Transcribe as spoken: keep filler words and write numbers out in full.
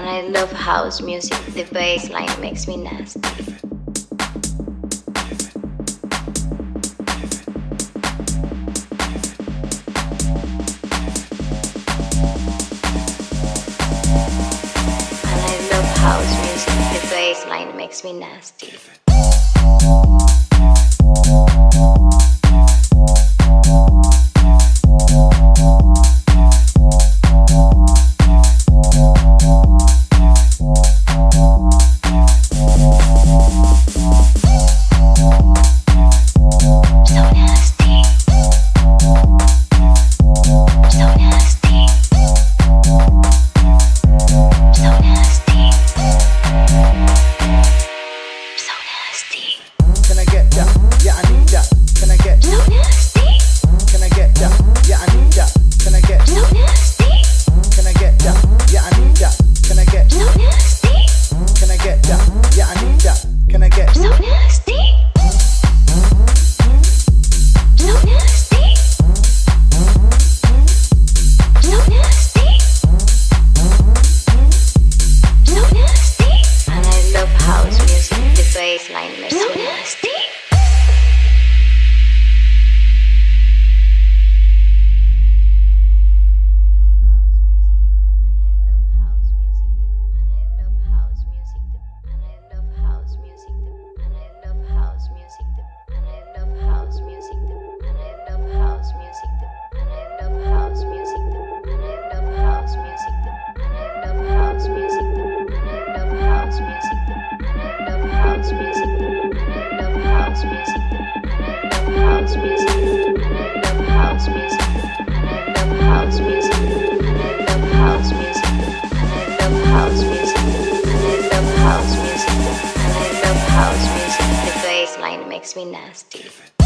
And I love house music, the bass line makes me nasty. And I love house music, the bass line makes me nasty. Can I get that? Yeah, I need that. Can I get So nasty? Can I get that? Yeah, I need that. Can I get So nasty? Can I get that? Yeah, I need that. Can I get So nasty? Can I get that? Yeah, I need that. Can I get So nasty? So nasty? So nasty? So nasty? And I love house music, the bass line makes me nasty. Makes me nasty.